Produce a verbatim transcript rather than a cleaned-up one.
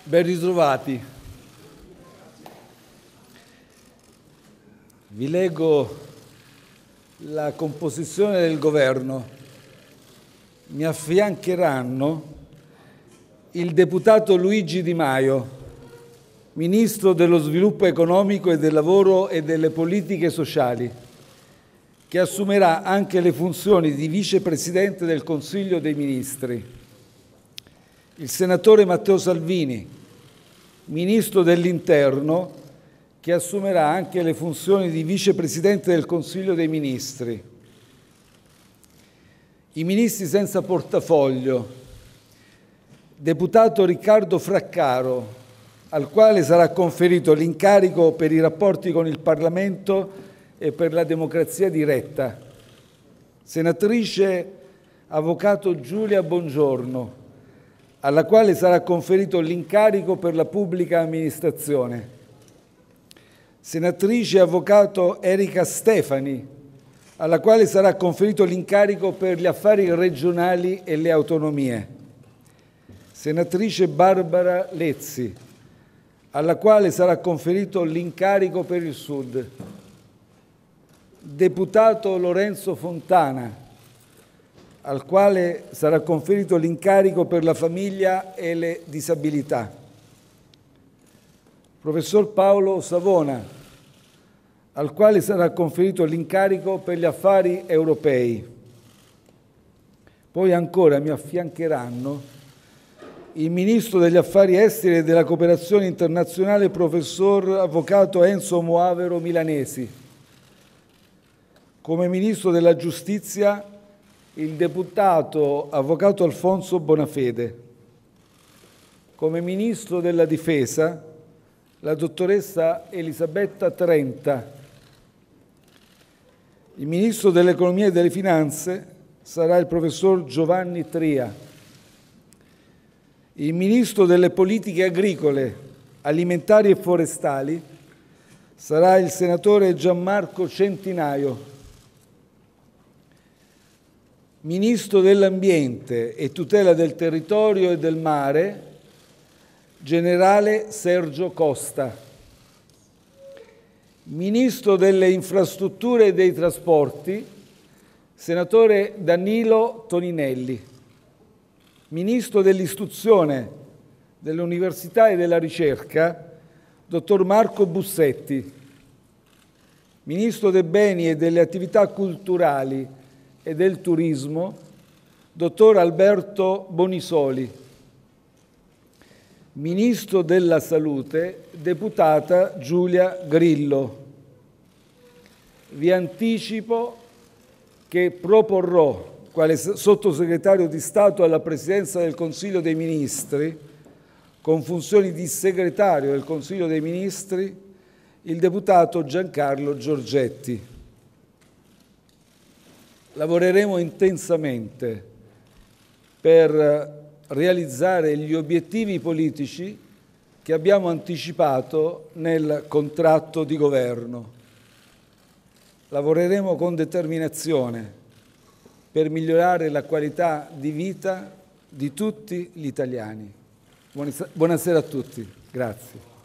Ben ritrovati. Vi leggo la composizione del governo. Mi affiancheranno il deputato Luigi Di Maio, Ministro dello Sviluppo Economico e del Lavoro e delle Politiche Sociali, che assumerà anche le funzioni di Vicepresidente del Consiglio dei Ministri. Il senatore Matteo Salvini, Ministro dell'Interno, che assumerà anche le funzioni di Vicepresidente del Consiglio dei Ministri. I ministri senza portafoglio, deputato Riccardo Fraccaro, al quale sarà conferito l'incarico per i rapporti con il Parlamento e per la democrazia diretta. Senatrice Avvocato Giulia Bongiorno, alla quale sarà conferito l'incarico per la pubblica amministrazione. Senatrice Avvocato Erika Stefani, alla quale sarà conferito l'incarico per gli affari regionali e le autonomie. Senatrice Barbara Lezzi, alla quale sarà conferito l'incarico per il Sud. Deputato Lorenzo Fontana, al quale sarà conferito l'incarico per la famiglia e le disabilità. Professor Paolo Savona, al quale sarà conferito l'incarico per gli affari europei. Poi ancora mi affiancheranno il Ministro degli Affari Esteri e della Cooperazione Internazionale, Professor Avvocato Enzo Moavero Milanesi. Come Ministro della Giustizia, il deputato Avvocato Alfonso Bonafede. Come Ministro della Difesa, la dottoressa Elisabetta Trenta. Il Ministro dell'Economia e delle Finanze sarà il Professor Giovanni Tria. Il Ministro delle Politiche Agricole, Alimentari e Forestali sarà il Senatore Gianmarco Centinaio. Ministro dell'Ambiente e Tutela del Territorio e del Mare, Generale Sergio Costa. Ministro delle Infrastrutture e dei Trasporti, Senatore Danilo Toninelli. Ministro dell'Istruzione, dell'Università e della Ricerca, Dottor Marco Bussetti. Ministro dei Beni e delle Attività Culturali e del Turismo, Dottor Alberto Bonisoli. Ministro della Salute, Deputata Giulia Grillo. Vi anticipo che proporrò quale Sottosegretario di Stato alla Presidenza del Consiglio dei Ministri, con funzioni di Segretario del Consiglio dei Ministri, il deputato Giancarlo Giorgetti. Lavoreremo intensamente per realizzare gli obiettivi politici che abbiamo anticipato nel contratto di governo. Lavoreremo con determinazione per migliorare la qualità di vita di tutti gli italiani. Buonasera a tutti. Grazie.